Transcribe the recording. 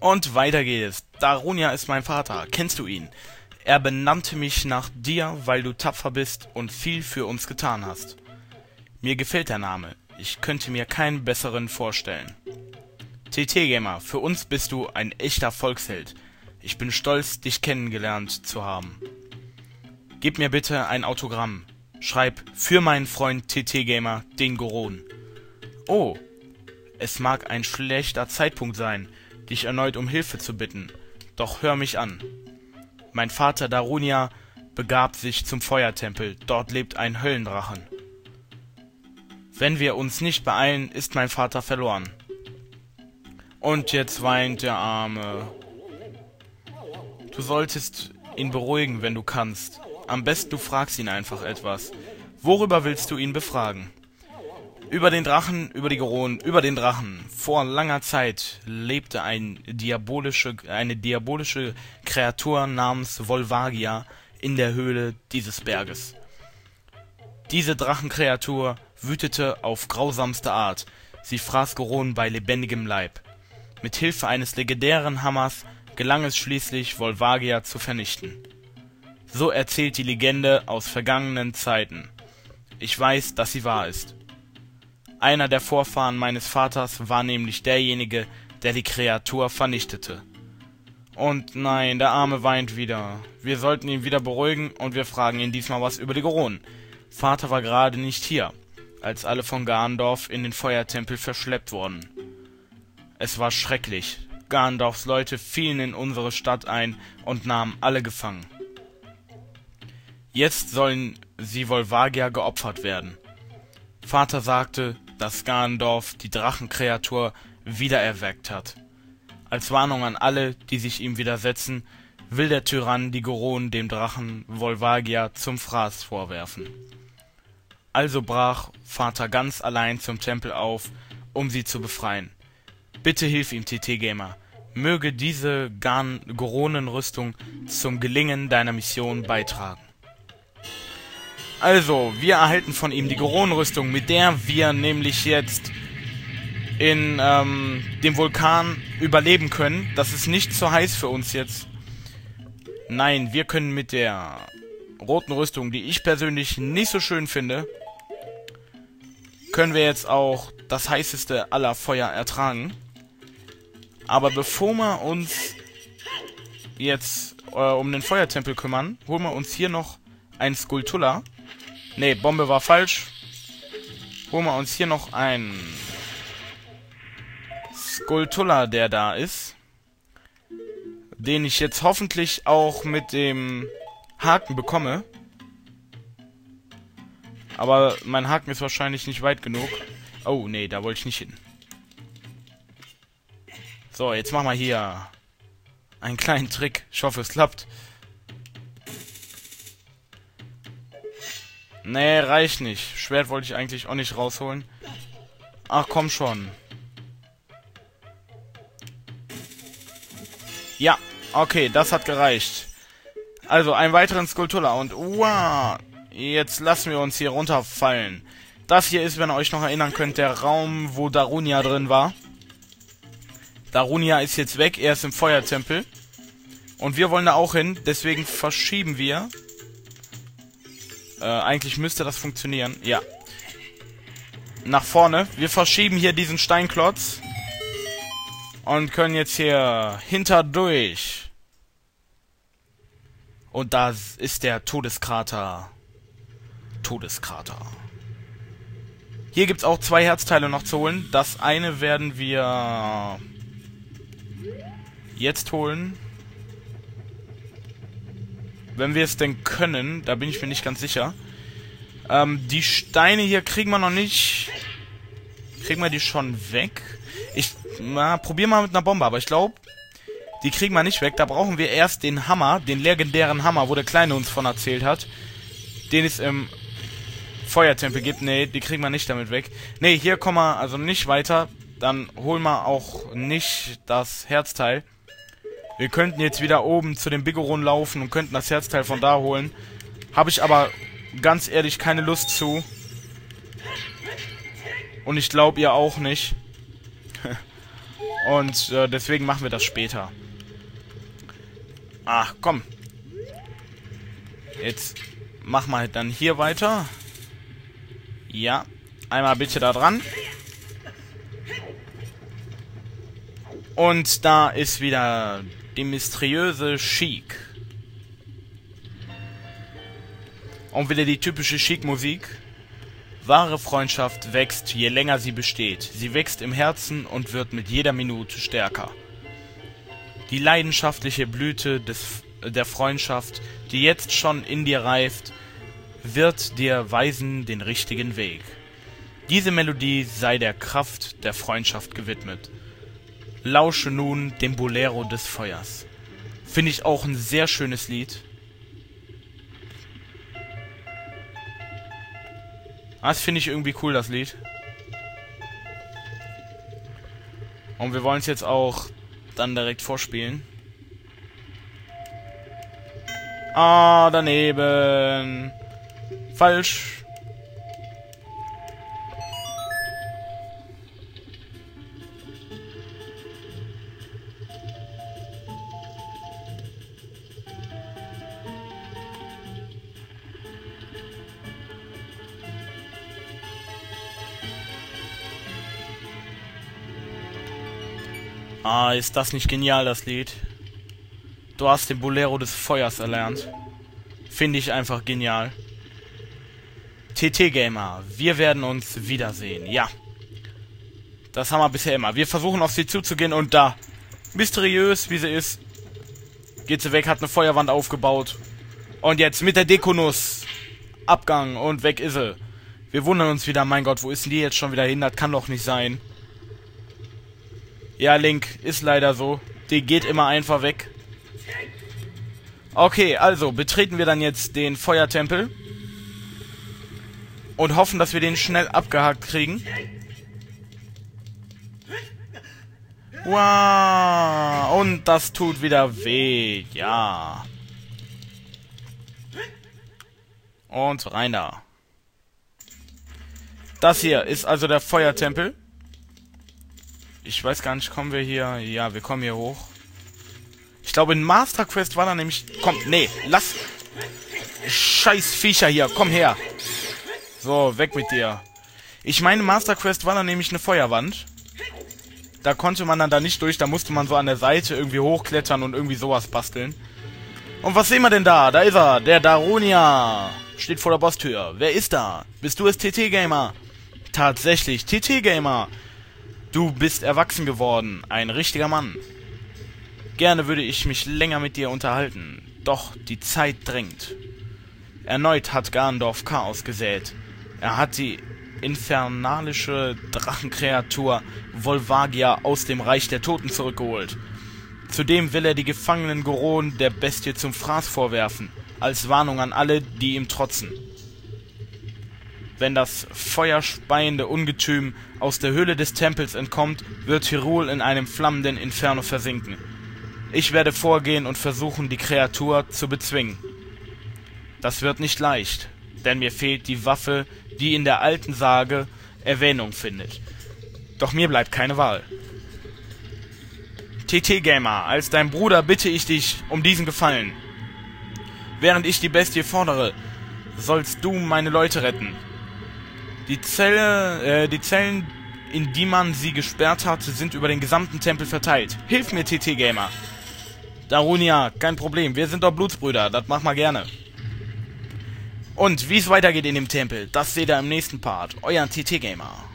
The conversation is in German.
Und weiter geht es. Darunia ist mein Vater. Kennst du ihn? Er benannte mich nach dir, weil du tapfer bist und viel für uns getan hast. Mir gefällt der Name. Ich könnte mir keinen besseren vorstellen. TT-Gamer, für uns bist du ein echter Volksheld. Ich bin stolz, dich kennengelernt zu haben. Gib mir bitte ein Autogramm. Schreib für meinen Freund TT-Gamer, den Goron. Oh, es mag ein schlechter Zeitpunkt sein, dich erneut um Hilfe zu bitten. Doch hör mich an. Mein Vater Darunia begab sich zum Feuertempel. Dort lebt ein Höllendrachen. Wenn wir uns nicht beeilen, ist mein Vater verloren. Und jetzt weint der Arme. Du solltest ihn beruhigen, wenn du kannst. Am besten du fragst ihn einfach etwas. Worüber willst du ihn befragen? Über den Drachen, über die Goronen, über den Drachen. Vor langer Zeit lebte eine diabolische Kreatur namens Volvagia in der Höhle dieses Berges. Diese Drachenkreatur wütete auf grausamste Art. Sie fraß Goronen bei lebendigem Leib. Mit Hilfe eines legendären Hammers gelang es schließlich, Volvagia zu vernichten. So erzählt die Legende aus vergangenen Zeiten. Ich weiß, dass sie wahr ist. Einer der Vorfahren meines Vaters war nämlich derjenige, der die Kreatur vernichtete. Und nein, der Arme weint wieder. Wir sollten ihn wieder beruhigen und wir fragen ihn diesmal was über die Goronen. Vater war gerade nicht hier, als alle von Garndorf in den Feuertempel verschleppt wurden. Es war schrecklich. Garndorfs Leute fielen in unsere Stadt ein und nahmen alle gefangen. Jetzt sollen sie Volvagia geopfert werden. Vater sagte, dass Garndorf die Drachenkreatur wiedererweckt hat. Als Warnung an alle, die sich ihm widersetzen, will der Tyrann die Goronen dem Drachen Volvagia zum Fraß vorwerfen. Also brach Vater ganz allein zum Tempel auf, um sie zu befreien. Bitte hilf ihm, TT-Gamer. Möge diese Goronenrüstung zum Gelingen deiner Mission beitragen. Also, wir erhalten von ihm die Goronenrüstung, mit der wir nämlich jetzt in dem Vulkan überleben können. Das ist nicht so heiß für uns jetzt. Nein, wir können mit der roten Rüstung, die ich persönlich nicht so schön finde, können wir jetzt auch das heißeste aller Feuer ertragen. Aber bevor wir uns jetzt um den Feuertempel kümmern, holen wir uns hier noch ein Skulltula. Ne, Bombe war falsch. Holen wir uns hier noch einen Skulltula, der da ist. Den ich jetzt hoffentlich auch mit dem Haken bekomme. Aber mein Haken ist wahrscheinlich nicht weit genug. Oh, nee, da wollte ich nicht hin. So, jetzt machen wir hier einen kleinen Trick. Ich hoffe, es klappt. Nee, reicht nicht. Schwert wollte ich eigentlich auch nicht rausholen. Ach, komm schon. Ja, okay, das hat gereicht. Also, einen weiteren Skulltula und wow, jetzt lassen wir uns hier runterfallen. Das hier ist, wenn ihr euch noch erinnern könnt, der Raum, wo Darunia drin war. Darunia ist jetzt weg, er ist im Feuertempel. Und wir wollen da auch hin, deswegen verschieben wir. Eigentlich müsste das funktionieren. Ja. Nach vorne. Wir verschieben hier diesen Steinklotz. Und können jetzt hier hinterdurch. Und da ist der Todeskrater. Todeskrater. Hier gibt es auch 2 Herzteile noch zu holen. Das eine werden wir jetzt holen. Wenn wir es denn können, da bin ich mir nicht ganz sicher. Die Steine hier kriegen wir noch nicht. Kriegen wir die schon weg? Probier mal mit einer Bombe, aber ich glaube, die kriegen wir nicht weg. Da brauchen wir erst den Hammer, den legendären Hammer, wo der Kleine uns von erzählt hat. Den es im Feuertempel gibt. Nee, die kriegen wir nicht damit weg. Nee, hier kommen wir also nicht weiter. Dann holen wir auch nicht das Herzteil. Wir könnten jetzt wieder oben zu dem Bigoron laufen und könnten das Herzteil von da holen. Habe ich aber ganz ehrlich keine Lust zu. Und ich glaube ihr auch nicht. Und deswegen machen wir das später. Ach, komm. Jetzt mach mal dann hier weiter. Ja. Einmal bitte da dran. Und da ist wieder die mysteriöse Chic. Und wieder die typische Chic-Musik. Wahre Freundschaft wächst, je länger sie besteht. Sie wächst im Herzen und wird mit jeder Minute stärker. Die leidenschaftliche Blüte der Freundschaft, die jetzt schon in dir reift, wird dir weisen den richtigen Weg. Diese Melodie sei der Kraft der Freundschaft gewidmet. Lausche nun dem Bolero des Feuers. Finde ich auch ein sehr schönes Lied. Das finde ich irgendwie cool, das Lied. Und wir wollen es jetzt auch dann direkt vorspielen. Ah, daneben. Falsch. Ah, ist das nicht genial, das Lied? Du hast den Bolero des Feuers erlernt. Finde ich einfach genial. TT Gamer, wir werden uns wiedersehen. Ja. Das haben wir bisher immer. Wir versuchen auf sie zuzugehen und da, mysteriös wie sie ist, geht sie weg, hat eine Feuerwand aufgebaut. Und jetzt mit der Dekonuss. Abgang und weg ist sie. Wir wundern uns wieder, mein Gott, wo ist denn die jetzt schon wieder hin? Das kann doch nicht sein. Ja, Link, ist leider so. Die geht immer einfach weg. Okay, also betreten wir dann jetzt den Feuertempel. Und hoffen, dass wir den schnell abgehakt kriegen. Wow, und das tut wieder weh, ja. Und rein da. Das hier ist also der Feuertempel. Ich weiß gar nicht, kommen wir hier... Ja, wir kommen hier hoch. Ich glaube, in Master Quest war da nämlich... Komm, nee, lass... Scheiß Viecher hier, komm her. So, weg mit dir. Ich meine, Master Quest war da nämlich eine Feuerwand. Da konnte man dann da nicht durch, da musste man so an der Seite irgendwie hochklettern und irgendwie sowas basteln. Und was sehen wir denn da? Da ist er, der Darunia. Steht vor der Bosstür. Wer ist da? Bist du es, TT Gamer? Tatsächlich, TT Gamer. Du bist erwachsen geworden, ein richtiger Mann. Gerne würde ich mich länger mit dir unterhalten, doch die Zeit drängt. Erneut hat Ganondorf Chaos gesät. Er hat die infernalische Drachenkreatur Volvagia aus dem Reich der Toten zurückgeholt. Zudem will er die gefangenen Goronen der Bestie zum Fraß vorwerfen, als Warnung an alle, die ihm trotzen. Wenn das feuerspeiende Ungetüm aus der Höhle des Tempels entkommt, wird Hyrule in einem flammenden Inferno versinken. Ich werde vorgehen und versuchen, die Kreatur zu bezwingen. Das wird nicht leicht, denn mir fehlt die Waffe, die in der alten Sage Erwähnung findet. Doch mir bleibt keine Wahl. TT Gamer, als dein Bruder bitte ich dich um diesen Gefallen. Während ich die Bestie fordere, sollst du meine Leute retten. Die Zellen, in die man sie gesperrt hat, sind über den gesamten Tempel verteilt. Hilf mir, TT Gamer. Darunia, kein Problem, wir sind doch Blutsbrüder, das machen wir gerne. Und wie es weitergeht in dem Tempel, das seht ihr im nächsten Part. Euer TT Gamer.